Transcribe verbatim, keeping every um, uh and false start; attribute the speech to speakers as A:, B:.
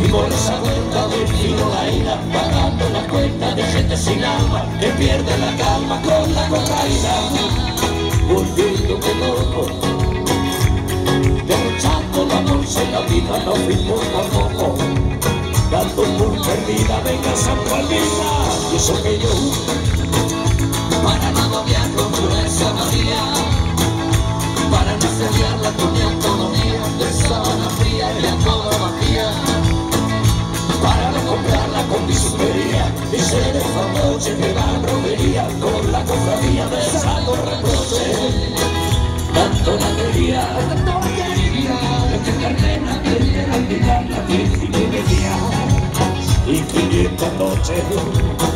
A: Y por esa vuelta del fino la ira, pagando la cuenta de gente sin alma que pierde la calma con la cocaína. Volviéndome loco, derrochando la bolsa y la vida no me importa poco. Dando por perdida, venga San Palmita, y eso que yo para no agobiar con pureza María, para no seriarla con mi autonomía de sábana fría y la toda vacía, para no comprarla con bisutería y ser el famoso de la romería con la cofradía besando reproches, dando la alegría, dando la alegría, que Carmena quiere olvidar la virgen y quinientas noches